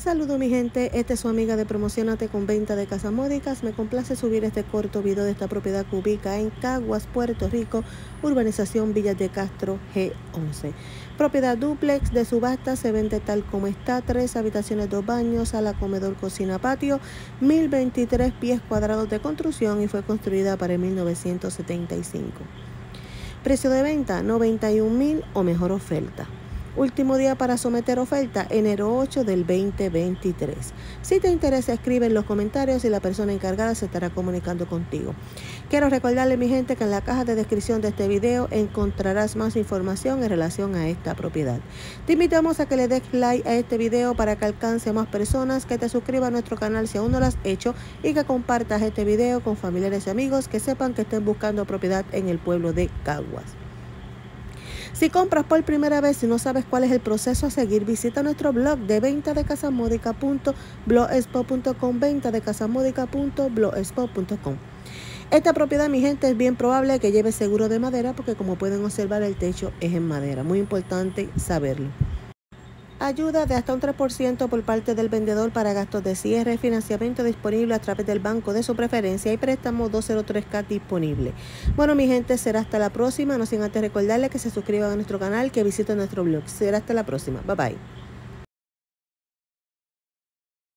Saludos mi gente, esta es su amiga de Promocionate con Venta de Casas Módicas. Me complace subir este corto video de esta propiedad que ubica en Caguas, Puerto Rico, urbanización Villas de Castro G11. Propiedad dúplex de subasta, se vende tal como está, 3 habitaciones, 2 baños, sala, comedor, cocina, patio, 1023 pies cuadrados de construcción y fue construida para el 1975. Precio de venta, 91,000 o mejor oferta. Último día para someter oferta, enero 8 del 2023. Si te interesa, escribe en los comentarios y la persona encargada se estará comunicando contigo. Quiero recordarle, mi gente, que en la caja de descripción de este video encontrarás más información en relación a esta propiedad. Te invitamos a que le des like a este video para que alcance más personas, que te suscribas a nuestro canal si aún no lo has hecho y que compartas este video con familiares y amigos que sepan que estén buscando propiedad en el pueblo de Caguas. Si compras por primera vez y no sabes cuál es el proceso a seguir, visita nuestro blog de ventadecasasmodica.blogspot.com, ventadecasasmodica.blogspot.com. Esta propiedad, mi gente, es bien probable que lleve seguro de madera porque, como pueden observar, el techo es en madera. Muy importante saberlo. Ayuda de hasta un 3% por parte del vendedor para gastos de cierre, financiamiento disponible a través del banco de su preferencia y préstamo 203K disponible. Bueno, mi gente, será hasta la próxima. No sin antes recordarles que se suscriban a nuestro canal, que visiten nuestro blog. Será hasta la próxima. Bye bye.